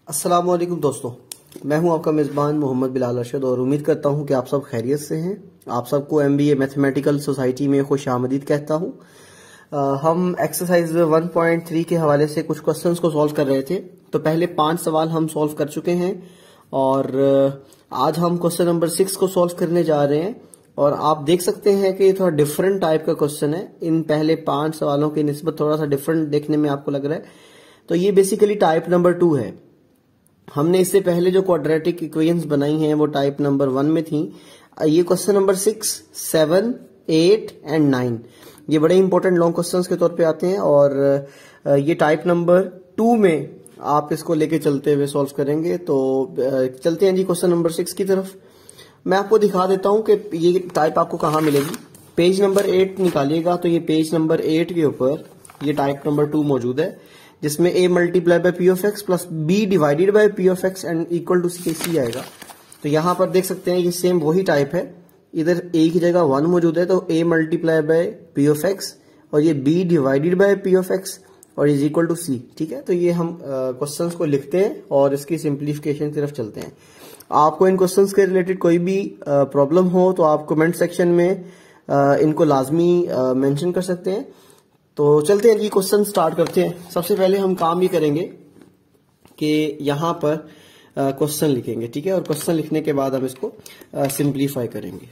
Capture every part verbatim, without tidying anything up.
अस्सलाम वालेकुम दोस्तों, मैं हूं आपका मेज़बान मोहम्मद बिलाल अरशद और उम्मीद करता हूं कि आप सब खैरियत से हैं। आप सबको एमबीए मैथमेटिकल सोसाइटी में खुश आमदीद कहता हूं। आ, हम एक्सरसाइज वन पॉइंट थ्री के हवाले से कुछ क्वेश्चंस को सॉल्व कर रहे थे। तो पहले पांच सवाल हम सॉल्व कर चुके हैं और आज हम क्वेश्चन नंबर सिक्स को सॉल्व करने जा रहे हैं। और आप देख सकते हैं कि थोड़ा डिफरेंट टाइप का क्वेश्चन है। इन पहले पांच सवालों की निस्बत थोड़ा सा डिफरेंट देखने में आपको लग रहा है। तो ये बेसिकली टाइप नंबर टू है। हमने इससे पहले जो क्वाड्रेटिक इक्वेशंस बनाई हैं वो टाइप नंबर वन में थी। ये question number six, seven, eight and nine ये बड़े इंपॉर्टेंट लॉन्ग क्वेश्चंस के तौर पे आते हैं और ये टाइप नंबर टू में आप इसको लेके चलते हुए सॉल्व करेंगे। तो चलते हैं जी क्वेश्चन नंबर सिक्स की तरफ। मैं आपको दिखा देता हूं कि ये टाइप आपको कहाँ मिलेगी। पेज नंबर एट निकालिएगा तो ये पेज नंबर एट के ऊपर ये टाइप नंबर टू मौजूद है, जिसमें a multiply by p of x plus b divided by p of x and equal to c c आएगा। तो यहां पर देख सकते हैं ये सेम वही टाइप है। इधर a की जगह वन मौजूद है तो a multiply by p of x और ये b divided by p of x और इज इक्वल टू सी। ठीक है, तो ये हम क्वेश्चंस को लिखते हैं और इसकी सिंप्लीफिकेशन की तरफ चलते हैं। आपको इन क्वेश्चंस के रिलेटेड कोई भी प्रॉब्लम हो तो आप कमेंट सेक्शन में आ, इनको लाजमी मेंशन कर सकते हैं। तो चलते हैं जी, क्वेश्चन स्टार्ट करते हैं। सबसे पहले हम काम ये करेंगे कि यहां पर क्वेश्चन लिखेंगे। ठीक है, और क्वेश्चन लिखने के बाद हम इसको सिंप्लीफाई करेंगे।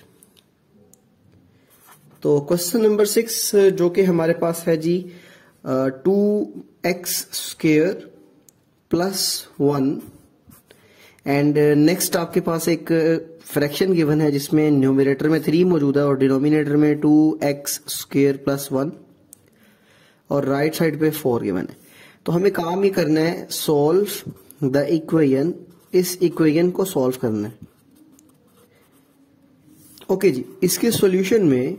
तो क्वेश्चन नंबर सिक्स जो कि हमारे पास है जी, two x square plus one and next आपके पास एक फ्रैक्शन गिवन है जिसमें न्यूमरेटर में थ्री मौजूद है और डिनोमिनेटर में two x square plus one और राइट साइड पे फोर गिवन है। तो हमें काम ही करना है, सॉल्व द इक्वेशन। इस इक्वेशन को सॉल्व करना है। ओके जी, इसके सॉल्यूशन में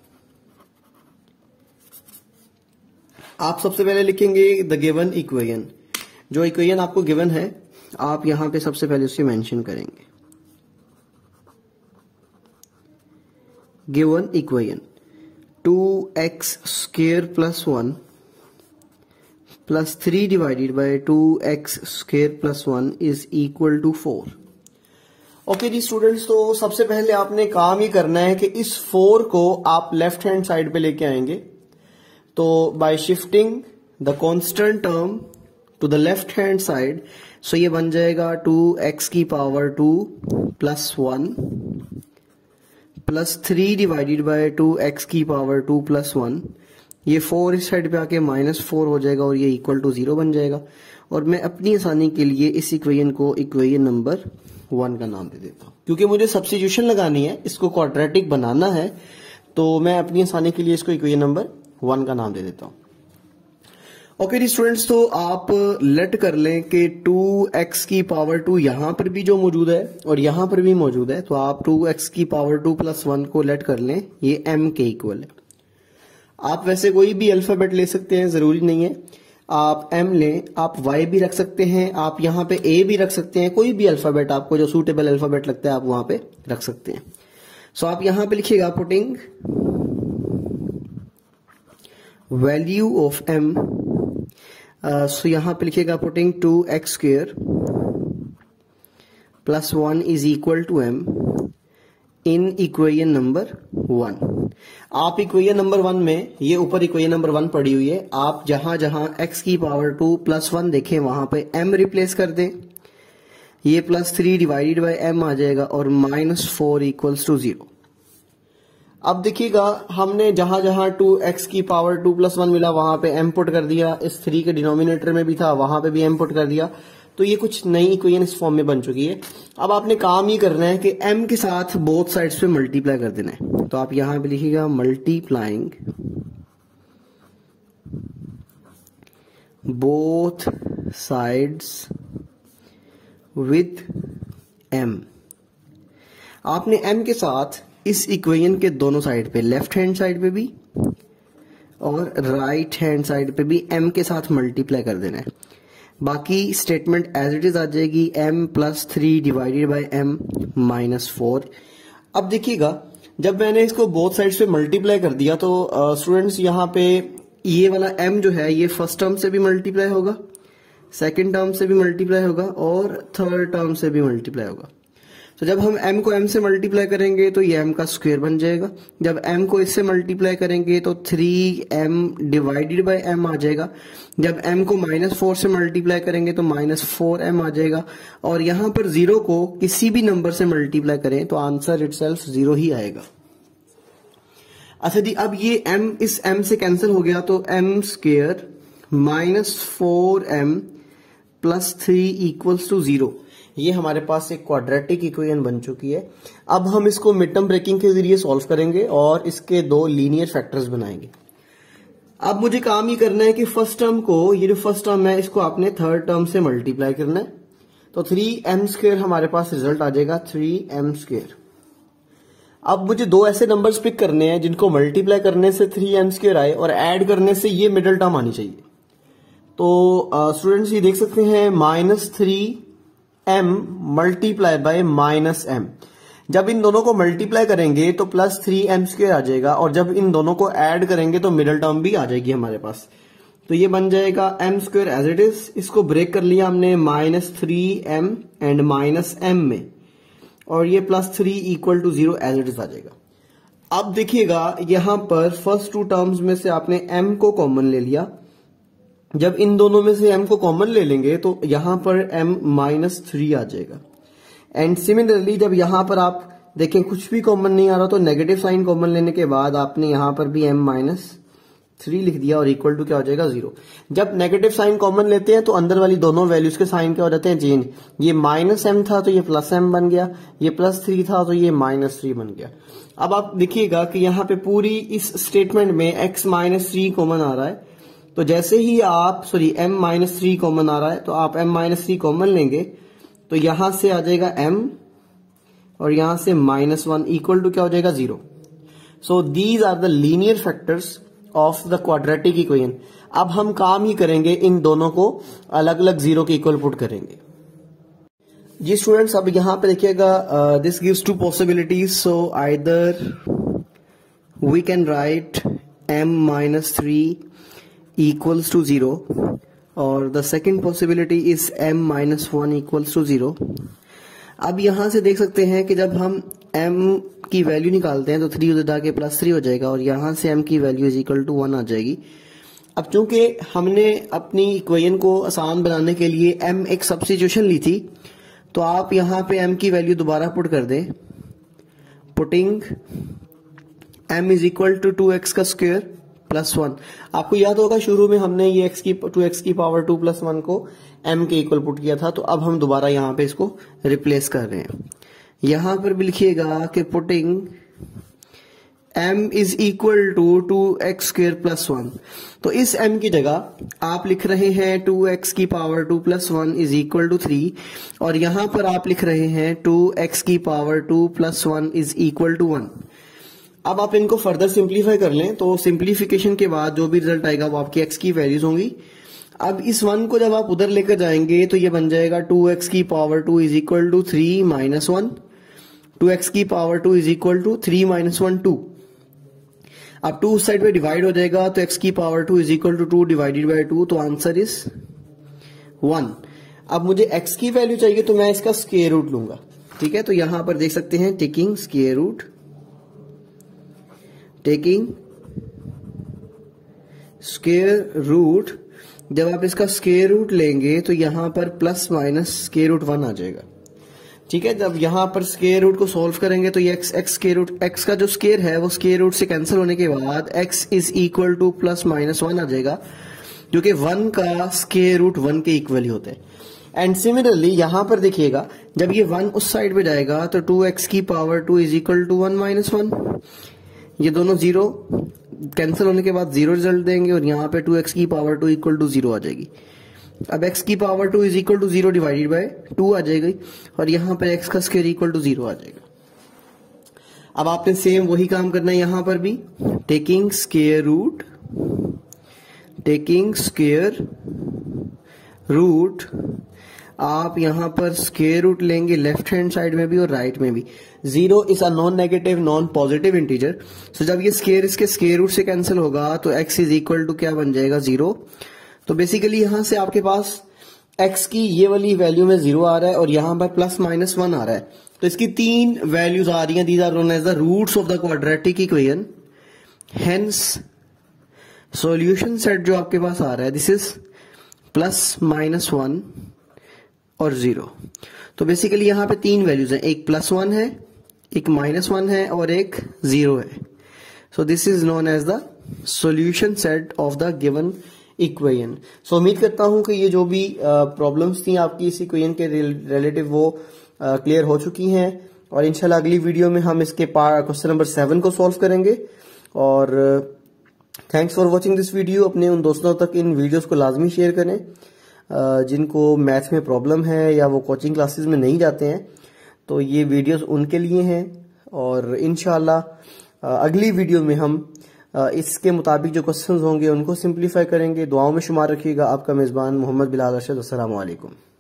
आप सबसे पहले लिखेंगे द गिवन इक्वेशन। जो इक्वेशन आपको गिवन है आप यहां पे सबसे पहले उसे मेंशन करेंगे। Given equation two x square plus one plus three divided by two x square plus one is equal to four. Okay जी स्टूडेंट्स, तो सबसे पहले आपने काम ही करना है कि इस फोर को आप लेफ्ट हैंड साइड पे लेके आएंगे। तो by shifting the constant term to the left hand side, so ये बन जाएगा टू एक्स की power two plus one plus three divided by two x की पावर टू प्लस वन। ये फोर इस साइड पे आके माइनस फोर हो जाएगा और ये इक्वल टू जीरो बन जाएगा। और मैं अपनी आसानी के लिए इस इक्वेशन को इक्वेशन नंबर वन का नाम दे देता हूं, क्योंकि मुझे सब्स्टिट्यूशन लगानी है, इसको क्वाड्रेटिक बनाना है। तो मैं अपनी आसानी के लिए इसको इक्वेशन नंबर वन का नाम दे देता हूं। ओके जी स्टूडेंट्स, तो आप लेट कर लें कि टू एक्स की पावर टू यहां पर भी जो मौजूद है और यहां पर भी मौजूद है। तो आप टू एक्स की पावर टू प्लस वन को लेट कर लें, ये m के इक्वल है। आप वैसे कोई भी अल्फाबेट ले सकते हैं, जरूरी नहीं है आप m लें, आप y भी रख सकते हैं, आप यहां पे a भी रख सकते हैं। कोई भी अल्फाबेट आपको जो सूटेबल अल्फाबेट लगता है आप वहां पे रख सकते हैं। सो so, आप यहां पे लिखिएगा putting value of m। So uh, यहां पे लिखिएगा putting two x square plus one is equal to m in equation number one. आप इक्वेशन नंबर वन में, ये ऊपर इक्वेशन नंबर वन पड़ी हुई है, आप जहां जहां x की पावर टू प्लस वन देखें वहां पे m रिप्लेस कर दें। ये plus three divided by m आ जाएगा और minus four equals to zero. अब देखिएगा, हमने जहां जहां टू एक्स की पावर टू प्लस वन मिला वहां पे m पुट कर दिया। इस थ्री के डिनोमिनेटर में भी था, वहां पे भी m पुट कर दिया। तो ये कुछ नई इक्वेशन इस फॉर्म में बन चुकी है। अब आपने काम ये करना है कि m के साथ बोथ साइड्स पे मल्टीप्लाई कर देना है। तो आप यहां पे लिखिएगा multiplying both sides with m। आपने m के साथ इस इक्वेशन के दोनों साइड पे, लेफ्ट हैंड साइड पे भी और राइट हैंड साइड पे भी m के साथ मल्टीप्लाई कर देना है। बाकी स्टेटमेंट एज इट इज आ जाएगी, m plus three divided by m minus four. अब देखिएगा, जब मैंने इसको बोथ साइड्स पे मल्टीप्लाई कर दिया तो स्टूडेंट्स uh, यहाँ पे ये वाला m जो है ये फर्स्ट टर्म से भी मल्टीप्लाई होगा, सेकेंड टर्म से भी मल्टीप्लाई होगा और थर्ड टर्म से भी मल्टीप्लाई होगा। तो जब हम m को m से मल्टीप्लाई करेंगे तो ये m का स्क्वायर बन जाएगा। जब m को इससे मल्टीप्लाई करेंगे तो three m divided by m आ जाएगा। जब m को माइनस फोर से मल्टीप्लाई करेंगे तो माइनस फोर एम आ जाएगा। और यहां पर जीरो को किसी भी नंबर से मल्टीप्लाई करें तो आंसर इटसेल्फ जीरो ही आएगा। अच्छा जी, अब ये m इस m से कैंसिल हो गया तो m square minus four m plus three equals to zero. ये हमारे पास एक क्वाड्रेटिक इक्वेशन बन चुकी है। अब हम इसको मिड टर्म ब्रेकिंग के जरिए सॉल्व करेंगे और इसके दो लीनियर फैक्टर्स बनाएंगे। अब मुझे काम ये करना है कि फर्स्ट टर्म को, ये जो फर्स्ट टर्म है इसको आपने थर्ड टर्म से मल्टीप्लाई करना है। तो थ्री एम स्क्वायर हमारे पास रिजल्ट आ जाएगा, थ्री एम स्क्वायर। अब मुझे दो ऐसे नंबर्स पिक करने हैं जिनको मल्टीप्लाई करने से थ्री एम स्क्वायर आए और ऐड करने से ये मिडिल टर्म आनी चाहिए। तो स्टूडेंट्स uh, ये देख सकते हैं minus three m multiply by minus m. जब इन दोनों को मल्टीप्लाई करेंगे तो प्लस थ्री एम स्क्वायर आ जाएगा और जब इन दोनों को ऐड करेंगे तो मिडिल टर्म भी आ जाएगी हमारे पास। तो ये बन जाएगा m square as it is. इसको ब्रेक कर लिया हमने minus three m and minus m में, और ये plus three equal to zero as it is आ जाएगा। अब देखिएगा यहां पर फर्स्ट टू टर्म्स में से आपने m को कॉमन ले लिया। जब इन दोनों में से m को कॉमन ले लेंगे तो यहां पर m माइनस थ्री आ जाएगा। एंड सिमिलरली जब यहां पर आप देखें कुछ भी कॉमन नहीं आ रहा तो नेगेटिव साइन कॉमन लेने के बाद आपने यहां पर भी m माइनस थ्री लिख दिया और इक्वल टू क्या हो जाएगा, जीरो। जब नेगेटिव साइन कॉमन लेते हैं तो अंदर वाली दोनों वैल्यूज के साइन क्या हो जाते हैं, चेंज। ये माइनस एम था तो ये प्लस एम बन गया, ये प्लस थ्री था तो ये माइनस थ्री बन गया। अब आप देखिएगा कि यहाँ पे पूरी इस स्टेटमेंट में x माइनस थ्री कॉमन आ रहा है। तो जैसे ही आप sorry m minus three common आ रहा है तो आप m माइनस थ्री कॉमन लेंगे तो यहां से आ जाएगा m और यहां से माइनस वन इक्वल टू क्या हो जाएगा, zero. So these are the linear factors of the quadratic equation. अब हम काम ही करेंगे, इन दोनों को अलग अलग जीरो के इक्वल पुट करेंगे। जी स्टूडेंट्स, अब यहां पे देखिएगा this gives two possibilities. So either we can write m minus three equals to zero और the second possibility is m minus one equals to zero। अब यहां से देख सकते हैं कि जब हम m की वैल्यू निकालते हैं तो थ्री उधर जाके प्लस थ्री हो जाएगा और यहां से m की value is equal to one आ जाएगी। अब चूंकि हमने अपनी इक्वेशन को आसान बनाने के लिए m एक सब्स्टिट्यूशन ली थी तो आप यहां पे m की वैल्यू दोबारा पुट कर दें। Putting m is equal to two x का स्क्वायर प्लस वन। आपको याद होगा शुरू में हमने ये x की टू एक्स की पावर टू प्लस वन को m के इक्वल पुट किया था। तो अब हम दोबारा यहाँ पे इसको रिप्लेस कर रहे हैं। यहां पर भी लिखिएगा कि putting m is equal to two x square plus one. तो इस m की जगह आप लिख रहे हैं टू एक्स की power two plus one is equal to three और यहां पर आप लिख रहे हैं टू एक्स की power two plus one is equal to one. अब आप इनको फर्दर सिंप्लीफाई कर लें तो सिंप्लीफिकेशन के बाद जो भी रिजल्ट आएगा वो आपकी x की वैल्यूज होंगी। अब इस वन को जब आप उधर लेकर जाएंगे तो ये बन जाएगा टू एक्स की power two is equal to three minus one. Two x की power two is equal to three minus one two. अब टू उस साइड पे डिवाइड हो जाएगा तो x की power two is equal to two divided by two, तो answer is one. अब मुझे x की वैल्यू चाहिए तो मैं इसका स्क्वायर रूट लूंगा। ठीक है, तो यहां पर देख सकते हैं taking square root, taking square root. जब आप इसका स्क्वायर रूट लेंगे तो यहां पर plus minus square root one आ जाएगा। ठीक है, जब यहां पर स्क्वायर रूट को सॉल्व करेंगे तो ये x x square root x का जो स्क्वायर है वो स्क्वायर रूट से कैंसिल होने के बाद x is equal to plus minus one आ जाएगा, क्योंकि वन का स्क्वायर रूट वन के इक्वल ही होता है। एंड सिमिलरली यहां पर देखिएगा जब ये वन उस साइड पे जाएगा तो टू एक्स की power two is equal to one minus one. ये दोनों जीरो कैंसिल होने के बाद जीरो रिजल्ट देंगे और यहाँ पे टू एक्स की power two equal to zero आ जाएगी। अब x की power two is equal to zero divided by two आ जाएगी और यहाँ पे x का स्क्वायर इक्वल टू जीरो आ जाएगा। अब आपने सेम वही काम करना है यहां पर भी, taking square root, taking square root. आप यहां पर स्क्वायर रूट लेंगे लेफ्ट हैंड साइड में भी और राइट में भी। Zero is a non negative non positive integer, so जब ये स्क्वायर इसके स्क्वायर रूट से कैंसिल होगा तो x इज इक्वल टू क्या बन जाएगा, जीरो। तो बेसिकली यहां से आपके पास एक्स की ये वाली वैल्यू में जीरो आ रहा है और यहां पर प्लस माइनस वन आ रहा है, तो इसकी तीन वैल्यूज आ रही हैं। These are known as the roots of the quadratic equation. Hence solution set जो आपके पास आ रहा है this is plus minus one और जीरो। तो बेसिकली यहां पे तीन वैल्यूज हैं, एक प्लस वन है, एक माइनस वन है और एक जीरो है। So this is known as the solution set of the given equation. So उम्मीद करता हूं कि ये जो भी प्रॉब्लम्स uh, थी आपकी इस इक्वेशन के रिलेटिव वो क्लियर uh, हो चुकी हैं, और इंशाल्लाह अगली वीडियो में हम इसके क्वेश्चन नंबर सेवन को सॉल्व करेंगे। और thanks for watching this video. अपने उन दोस्तों तक इन वीडियोस को लाजमी शेयर करें uh, जिनको मैथ्स में प्रॉब्लम है या वो कोचिंग क्लासेस में नहीं जाते हैं, तो ये वीडियोस उनके लिए हैं। और इंशाल्लाह uh, अगली वीडियो में हम इसके मुताबिक जो क्वेश्चंस होंगे उनको सिंप्लीफाई करेंगे। दुआओं में शुमार रखिएगा। आपका मेजबान मोहम्मद बिलाल अरशद। अस्सलाम वालेकुम।